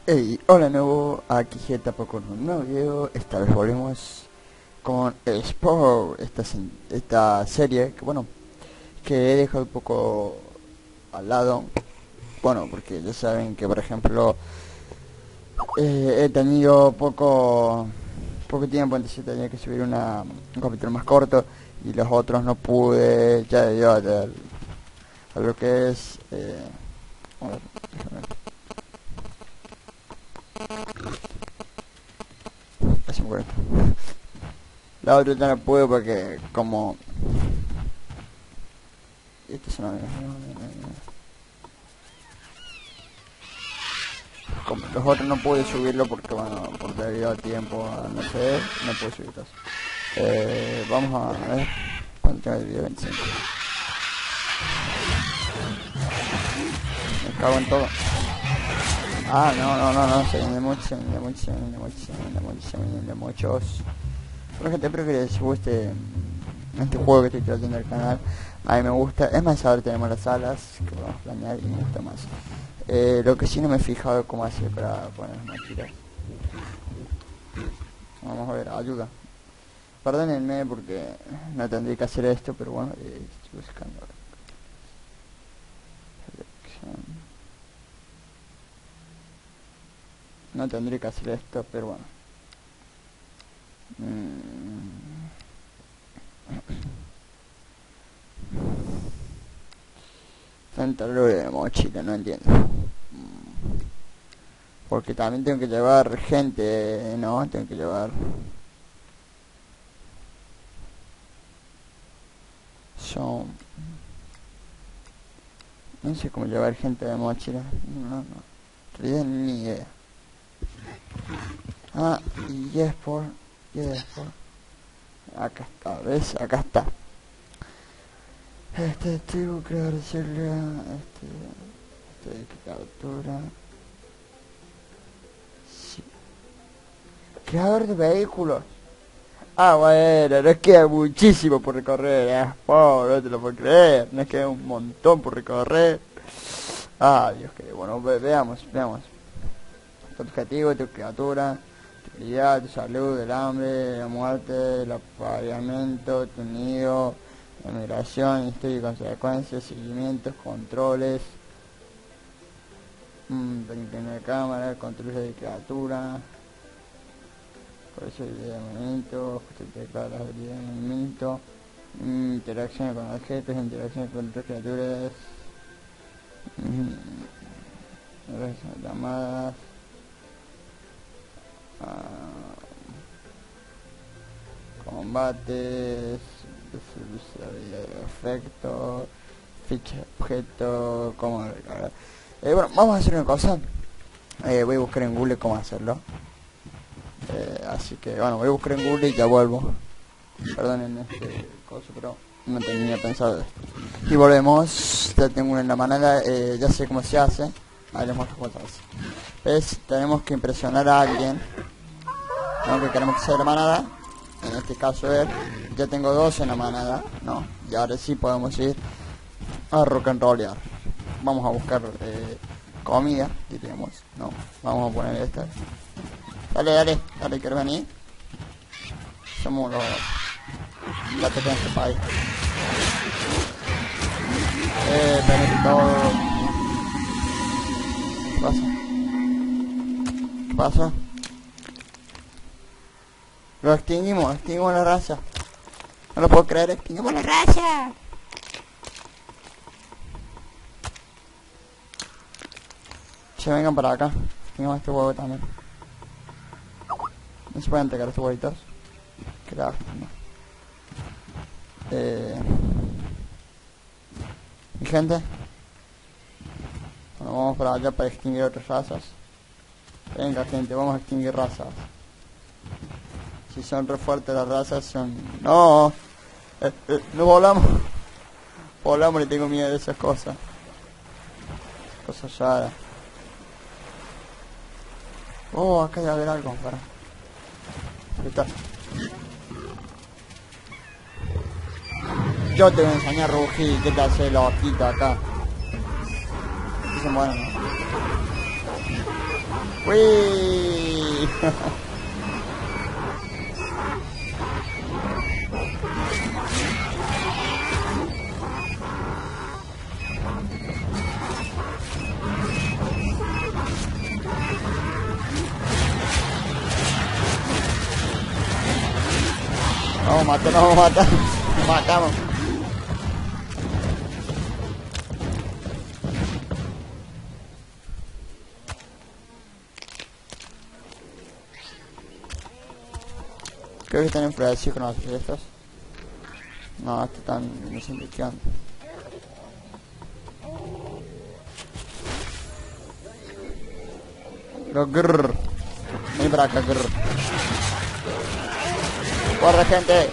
Hey, hola nuevo, aquí Getapo con un nuevo video. Esta vez volvemos con Sport, esta serie que bueno, que he dejado un poco al lado. Bueno, porque ya saben que por ejemplo he tenido poco tiempo, entonces tenía que subir un capítulo más corto y los otros no pude, ya debido a lo que es a ver, déjame ver, casi me acuerdo. La otra ya no puedo porque como esto es una como los otros no pude subirlo porque bueno, por debido a tiempo, no sé, no pude subirlos. Vamos a ver cuánto tengo el video. 25. Me cago en todo. Ah, no, se viene mucho, se viene mucho, se viene mucho, se viene mucho, se viene muchos. Bueno gente, espero que les guste este juego que estoy trayendo al canal. A mí me gusta, es más, ahora tenemos las alas que podemos planear y me gusta más. Lo que sí no me he fijado cómo hacer para poner las mochilas. Vamos a ver, ayuda. Perdónenme porque no tendría que hacer esto, pero bueno, estoy buscando. No tendría que hacer esto, pero bueno. Tanta lore de mochila, no entiendo. Porque también tengo que llevar gente, ¿no? Tengo que llevar... Son... No sé cómo llevar gente de mochila. No. En realidad ni idea. Ah, y es por... Acá está, ¿ves? Acá está. Tengo que agradecerle a de captura. Sí. Creador de vehículos. Ah, bueno, nos queda muchísimo por recorrer, pobre, no te lo puedo creer. Nos queda un montón por recorrer. Ah, Dios que bueno, veamos. Tu objetivo, tu criatura, tu vida, tu salud, el hambre, la muerte, el apareamiento, tu nido, la migración, historia y consecuencias, seguimientos, controles, de cámara, controles de criatura, por eso el de movimiento, tecladas de movimiento, interacciones con objetos, interacciones con otras criaturas, llamadas, combates, efectos, ficha objeto, cómo recargar. Bueno, vamos a hacer una cosa. Voy a buscar en Google cómo hacerlo. Así que bueno, voy a buscar en Google y ya vuelvo. Perdonen este coso, pero no tenía pensado esto. Y volvemos. Ya tengo una en la manada. Ya sé cómo se hace. Ahí les muestro cómo se hace. ¿Ves? Tenemos que impresionar a alguien. Aunque queremos que sea la manada. En este caso él. Ya tengo dos en la manada, ¿no? Y ahora sí podemos ir a rock and rollear. Vamos a buscar comida, diríamos. No, vamos a poner esta. Dale, ¿quieres venir? Somos los gatos de este país. Venir todo. ¿Qué pasa? ¿Qué pasa? Lo extinguimos la raza. No lo puedo creer, extinguimos la raza. Se vengan para acá. Extinguimos este huevo también. No se pueden entregar estos huevitos. Qué lástima. Mi gente. Bueno, vamos para allá para extinguir otras razas. Venga gente, vamos a extinguir razas. Si son re fuertes las razas son... No, no volamos. Volamos y tengo miedo de esas cosas. Cosas raras. Oh, acá debe haber algo, para. Ahí está. Yo te voy a enseñar, Rugi, qué te hace la hojita acá. Dicen, bueno. Uy. No, mata, no, mata. Matamos. Creo que están enfriados con los estos. No, estos están desinfectando. Grrr. Ven para acá, grrr. Guarda, gente.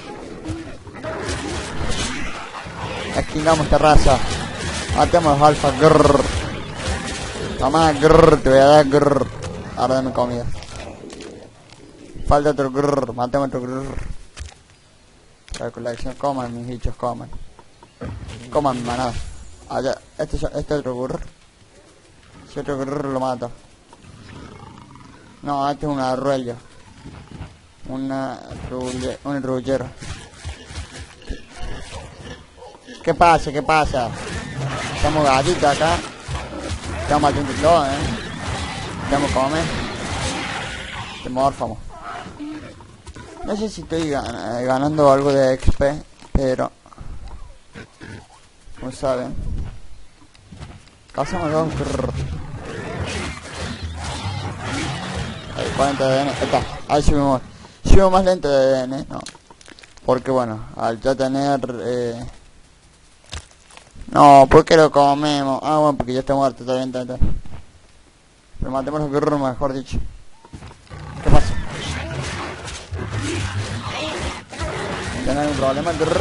Extingamos esta raza. Matemos los alfa, grrr. Toma, grrr, te voy a dar grrr. Ahora dame comida. Falta otro grrr, matemos otro grrr. La colección, coman mis bichos, coman. Coman mi manada. Allá, este otro grrr. Si otro grrr lo mato. No, este es un arruello. Un rullero. ¿Qué pasa? ¿Qué pasa? Estamos gatitos acá. Estamos matando todo, Estamos comer. Te morfamos. No sé si estoy ganando algo de XP, pero como saben, cazamos dos. Ahí, 40 de ADN, ahí está, ahí subimos. Subimos más lento de ADN, no. Porque bueno, al ya tener no, ¿por qué lo comemos? Ah, bueno, porque ya está muerto, está bien, está bien. Pero matemos los grrr, mejor dicho. ¿Qué pasa? ¿Tienen algún problema? Grrr.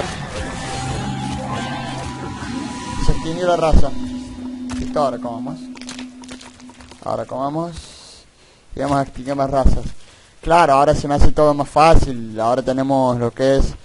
Se extinguió la raza. Listo, ahora comamos. Ahora comamos. Y vamos a extinguir más razas. Claro, ahora se me hace todo más fácil. Ahora tenemos lo que es...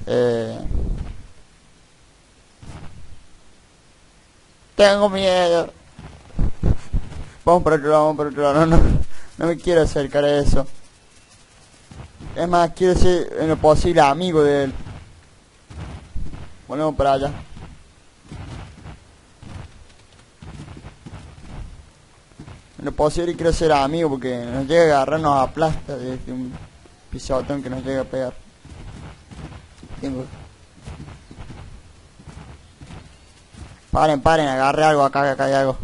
Tengo miedo. Vamos por otro lado, vamos por otro lado. No me quiero acercar a eso. Es más, quiero ser en lo posible amigo de él. Volvemos para allá. En lo posible quiero ser amigo porque nos llega a agarrar, nos aplasta desde un pisotón que nos llega a pegar. Tengo... Paren, agarre algo acá hay algo.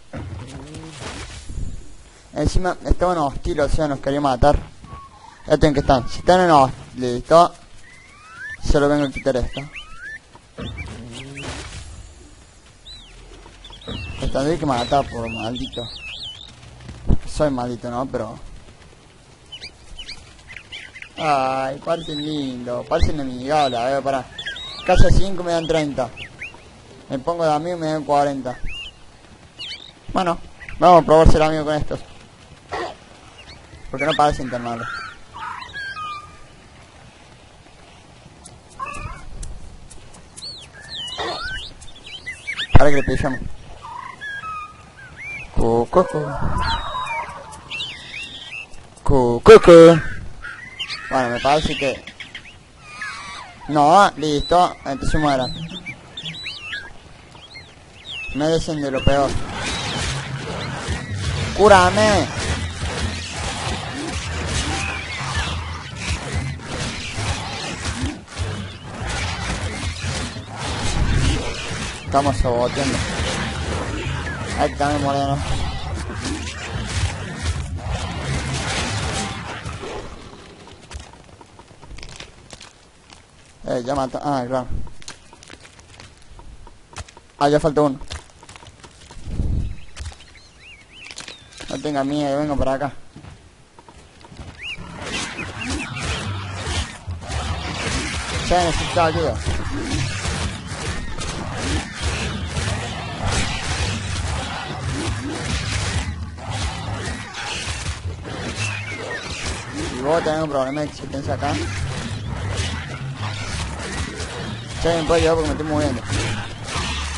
Encima estaban hostiles, o sea, nos quería matar. Ya tienen que estar. Si están en hostil, listo. Solo vengo a quitar esto. Los tendré que matar por maldito. Soy maldito, ¿no? Pero... Ay, parece lindo. Parece amigable. A ver, pará. Casa 5 me dan 30. Me pongo de amigo y me dan 40. Bueno, vamos a probar ser amigo con estos. Porque no parecen tan malos. Ahora que le pillamos. Cucu. Bueno, me parece que... No, listo. Entonces mueran. Merecen de lo peor. ¡Cúrame! Estamos saboteando. Ahí está mi moreno. Ya mata. Ah, claro. Ah, ya falta uno. No tenga miedo, vengo para acá. Ya necesito ayuda. Y vos tenés un problema de existencia acá. Ya me puede ayudar porque me estoy moviendo.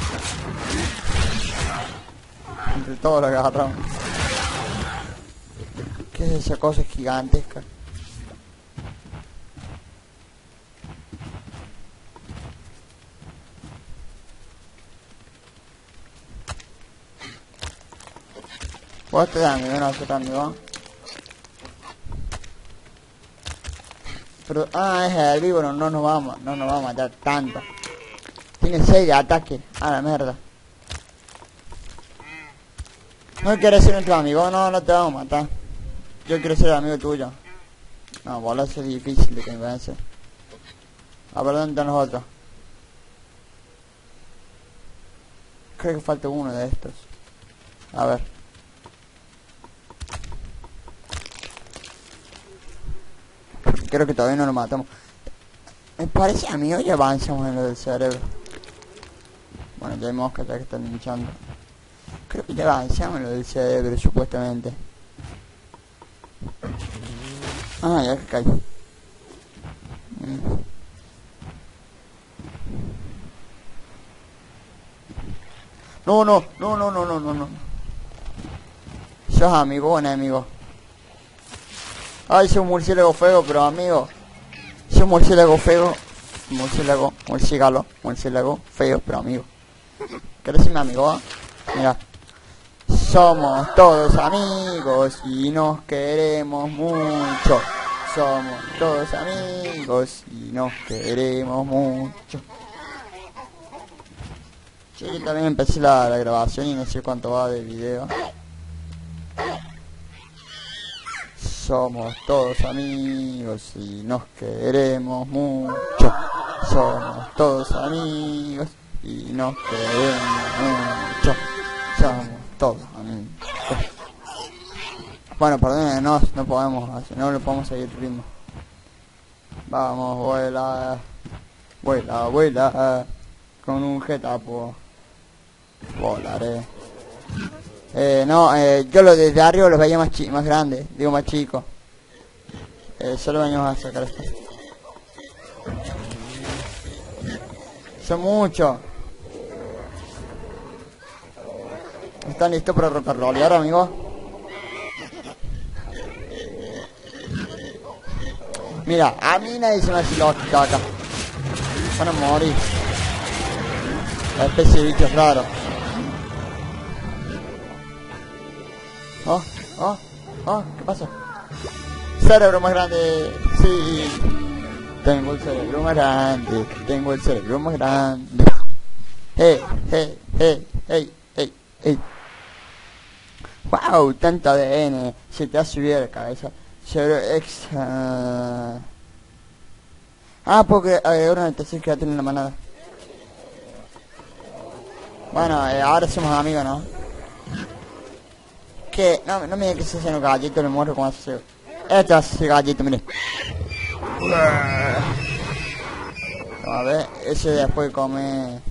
Entre todos lo agarramos. ¿Qué es esa cosa gigantesca? Vos te das, amigo, no sé, amigo. Pero, es herbívoro, no nos vamos a matar tanto. Tiene 6 de ataque, a la mierda. No quieres ser nuestro amigo, no te vamos a matar. Yo quiero ser amigo tuyo. No, boludo, eso es difícil de convencer. A ver, ¿dónde están los otros? Creo que falta uno de estos. A ver. Creo que todavía no lo matamos. Me parece a mí, hoy avanzamos en lo del cerebro. Bueno, ya hay moscas ya que están hinchando. Creo que ya avanzamos en lo del cerebro, supuestamente. Ya que caí. No. ¿Sos amigo o enemigo? Ay, soy un murciélago feo, pero amigo. Soy un murciélago feo. Murciélago feo, pero amigo. ¿Querés ser mi amigo? Mira. Somos todos amigos y nos queremos mucho. Somos todos amigos y nos queremos mucho. Sí, yo también empecé la grabación y no sé cuánto va de video. Somos todos amigos y nos queremos mucho. Somos todos amigos y nos queremos mucho. Somos todos amigos. Bueno, perdónenos, no podemos, no le podemos seguir el ritmo. Vamos, vuela, con un getapo volaré. Yo lo desde arriba los veía más grandes, digo más chicos. Solo venimos a sacar esto. Son muchos. ¿Están listos para rolear, amigos? Mira, a mí nadie se me hace lógica acá. Van a morir. La especie de bichos raros. ¿Qué pasa? Cerebro más grande. Sí. Tengo el cerebro más grande. Hey. Wow, tanto ADN. Se te ha subido la cabeza. Cerebro extra. Porque ahora entonces quédate en la manada. Bueno, ahora somos amigos, ¿no? Que no me digas que se hacen los gallitos, le muero como hace. Este hace gallito, mire. A ver, ese después come.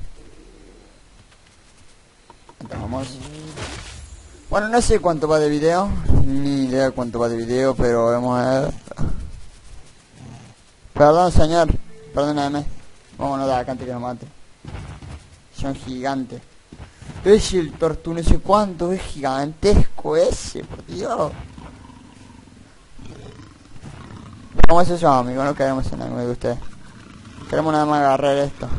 Vamos. Bueno, no sé cuánto va de video, ni idea cuánto va de video, pero vamos a ver. Perdón, señor, perdóname. Vámonos de acá antes que nos mate. Son gigantes. Es el tortuga, no sé cuánto, es gigantesco ese, por Dios. ¿Cómo es eso, amigo? No queremos en algo de ustedes. Queremos nada más agarrar esto.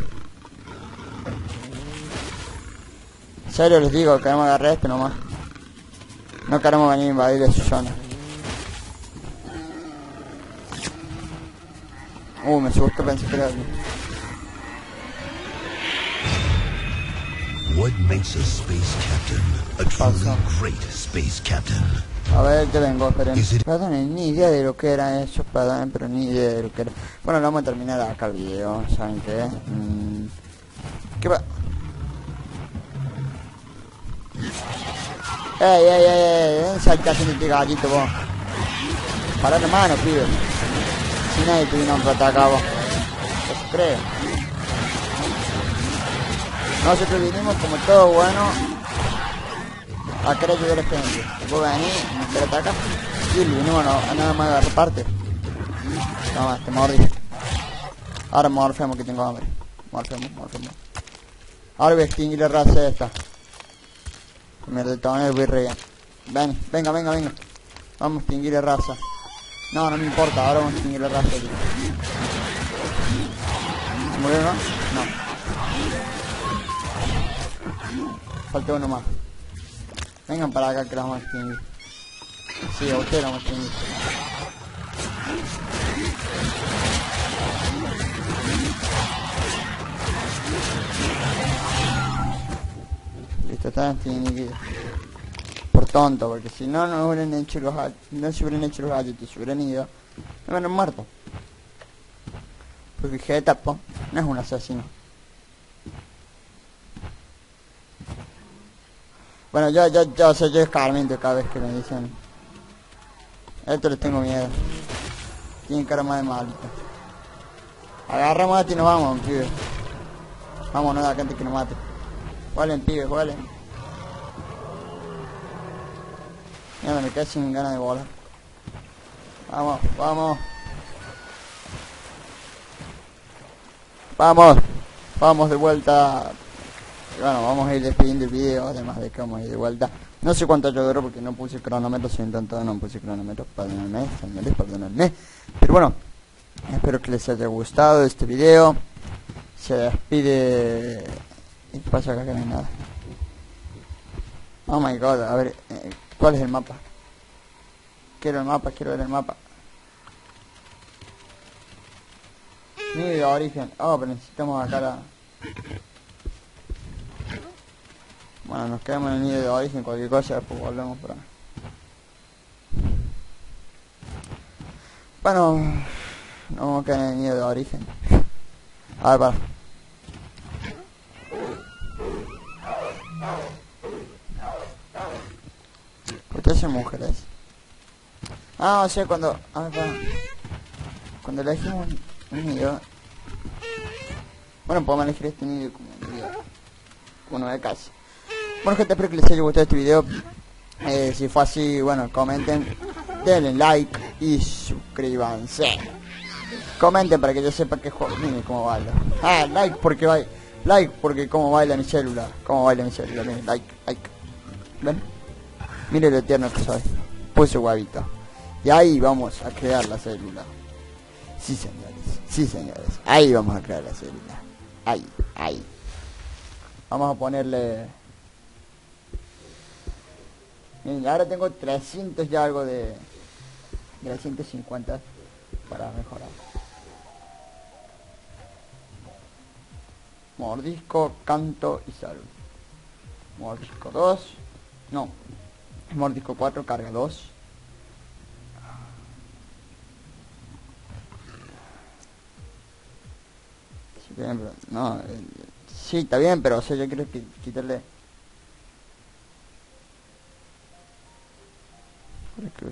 En serio les digo, queremos agarrar esto nomás. No queremos venir a invadir de su zona. Me asustó, pensé que era algo. What makes a space captain a truly great space captain? A ver, te vengo, esperen. Perdón, ni idea de lo que era eso, perdón, pero ni idea de lo que era. Bueno, lo vamos a terminar acá el video, ¿saben qué? ¿Qué va? ¡Ey! Saltaste en este gallito, vos. Pará la mano, pibe. Si nadie te vino a atacar, vos. ¿Eso crees? Nosotros vinimos como todo bueno a querer ayudar a la gente. Vos venís, nos querés atacar y vinimos a nada más agarrar parte. No, te mordí. Ahora morfemos que tengo hambre. Morfemos. Ahora voy a extinguir la raza esta. Me detoné el birria. Venga. Vamos a extinguir la raza. No, no me importa, ahora vamos a extinguir la raza. ¿Se murió uno? No. Falta uno más. Vengan para acá que la vamos a extinguir. Sí, a ustedes la vamos a extinguir. Listo, están extinguidos. Por tonto, porque si no, no hubieran hecho los no se hubieran hecho los gadgets, se hubieran ido, no hubieran muerto. Porque Getapo no es un asesino. Bueno, yo escarmiento cada vez que me dicen. A esto les tengo miedo. Tienen cara más de malita. Agarramos a ti y nos vamos, pibe. Vámonos de acá antes que nos mate. Jueguen, pibes, jueguen. Mira, me quedé sin ganas de volar. Vamos, vamos. Vamos. Vamos de vuelta. Y bueno, vamos a ir despidiendo el video, además de que vamos a ir de vuelta. No sé cuánto yo duró porque no puse cronómetro, soy un tonto, no puse cronómetro, perdónenme, señores, perdónenme. Pero bueno, espero que les haya gustado este video. Se despide... ¿Y qué pasa acá? Que no hay nada. Oh my god, a ver, ¿cuál es el mapa? Quiero el mapa, quiero ver el mapa. Nido de origen. Oh, pero necesitamos acá la... Bueno, nos quedamos en el nido de origen, cualquier cosa, después volvemos para... Bueno, nos vamos a quedar en el nido de origen. A ver, para. Ustedes son mujeres. Ah, o sea, cuando... A ver, para. Cuando elegimos un nido... Bueno, podemos elegir este nido como un nido. Como de casa. Bueno, gente, espero que les haya gustado este video. Si fue así, bueno, comenten, denle like y suscríbanse. Comenten para que yo sepa que juego. Miren cómo baila. Ah, like porque baila. Like porque cómo baila mi célula. Cómo baila mi célula. Miren, like. ¿Ven? Miren lo tierno que soy. Puse huevito. Y ahí vamos a crear la célula. Sí, señores. Sí, señores. Ahí vamos a crear la célula. Ahí. Vamos a ponerle... Miren, ahora tengo 300 y algo de 350 para mejorar. Mordisco, canto y salud. Mordisco 2. No. Mordisco 4, carga 2. Sí, bien, pero, no, sí, está bien, pero o sea, yo quiero quitarle... Cruz.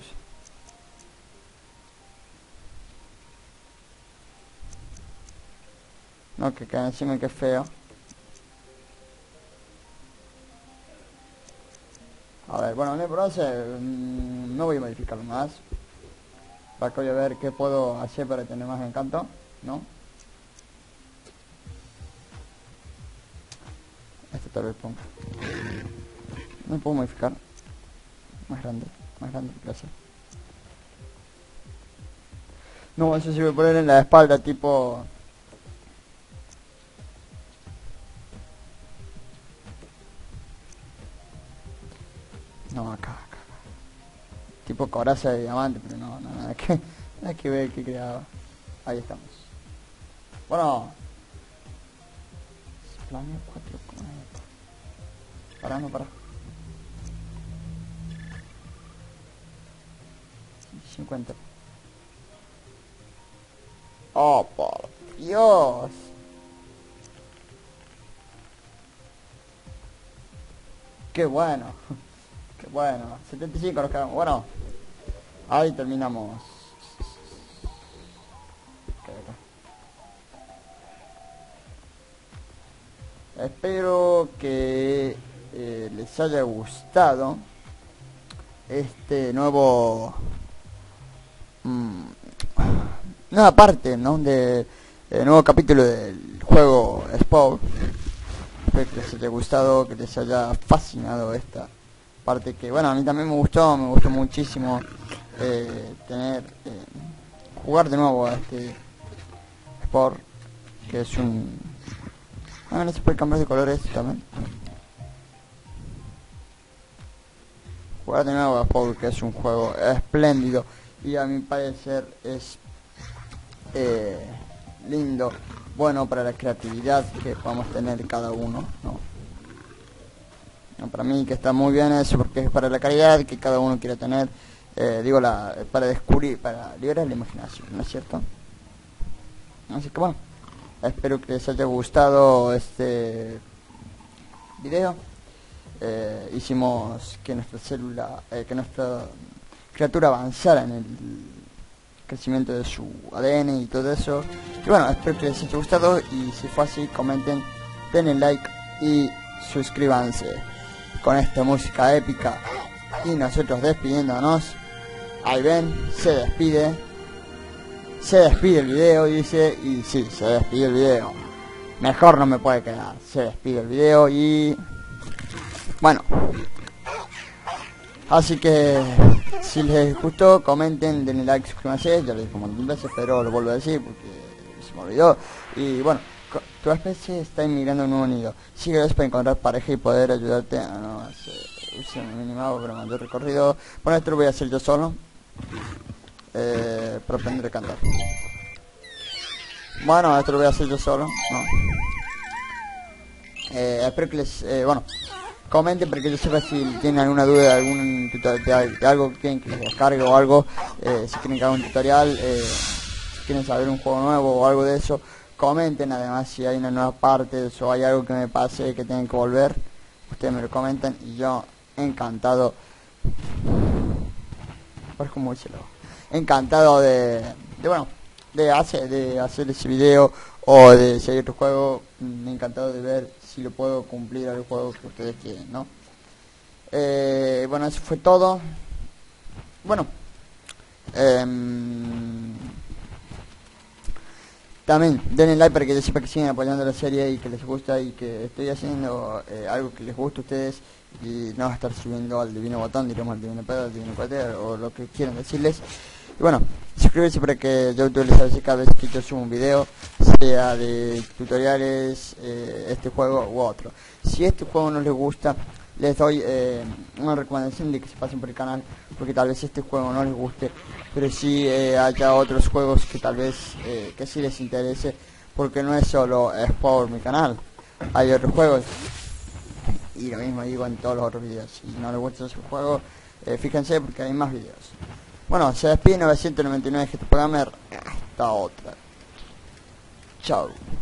No, que cae encima, que feo. A ver, bueno, en el bronce no voy a modificarlo más. Para que voy a ver qué puedo hacer para tener más encanto, ¿no? Este tal vez ponga. No puedo modificar. Más grande, gracias. No, eso se va a poner en la espalda, tipo... No, acá. Tipo coraza de diamante, pero no, nada que ver qué creaba. Ahí estamos. Bueno. Planeo 4 cometas. Para. 50. Oh, por Dios. Qué bueno. 75 nos quedamos. Bueno, ahí terminamos. Espero que les haya gustado este nuevo nueva parte, ¿no? De nuevo capítulo del juego Spawn. Espero que les haya gustado, que les haya fascinado esta parte que, bueno, a mí también me gustó muchísimo. jugar de nuevo a este Sport, que es un... no se puede cambiar de colores también. Jugar de nuevo a Sport, que es un juego espléndido y a mi parecer es lindo, bueno para la creatividad que podamos tener cada uno, ¿no? Para mí que está muy bien eso, porque es para la calidad que cada uno quiere tener, para descubrir, para liberar la imaginación, ¿no es cierto? Así que bueno, espero que les haya gustado este video. Hicimos que nuestra célula, que nuestra criatura avanzara en el crecimiento de su ADN y todo eso. Y bueno, espero que les haya gustado, y si fue así, comenten, denle like y suscríbanse. Con esta música épica y nosotros despidiéndonos, ahí ven, se despide el video, dice, y sí, se despide el video, mejor no me puede quedar, se despide el video. Y bueno, así que si les gustó, comenten, denle like, suscríbanse, ya lo dije un montón de veces, pero lo vuelvo a decir porque se me olvidó. Y bueno, tu especie está inmigrando a un nuevo nido. Síguelos para encontrar pareja y poder ayudarte a no usar un minimado para mandar recorrido. Bueno, esto lo voy a hacer yo solo, para aprender a cantar. Bueno, esto lo voy a hacer yo solo, no. Espero que les, comenten para que yo sepa si tienen alguna duda de algún tutorial, de algo que quieren que les descargue o algo, si quieren que haga un tutorial, si quieren saber un juego nuevo o algo de eso. Comenten además si hay una nueva parte o hay algo que me pase que tengan que volver, ustedes me lo comentan y yo encantado, parezco muy celo, encantado de hacer ese video, o de seguir otro juego, encantado de ver si lo puedo cumplir al juego que ustedes quieren, ¿no? Bueno, eso fue todo. Bueno, también denle like para que yo sepa que siguen apoyando la serie y que les gusta, y que estoy haciendo algo que les guste a ustedes, y no estar subiendo al divino botón, diremos al divino pedo, al divino pateo, o lo que quieran decirles. Y bueno, suscríbanse para que YouTube les avise cada vez que yo subo un video, sea de tutoriales, este juego u otro. Si este juego no les gusta, les doy una recomendación de que se pasen por el canal, porque tal vez este juego no les guste, pero sí haya otros juegos que tal vez que sí les interese, porque no es solo por mi canal, hay otros juegos, y lo mismo digo en todos los otros videos. Si no les gusta ese juego, fíjense porque hay más videos. Bueno, se despide 999 GT Programmer, hasta otra. Chao.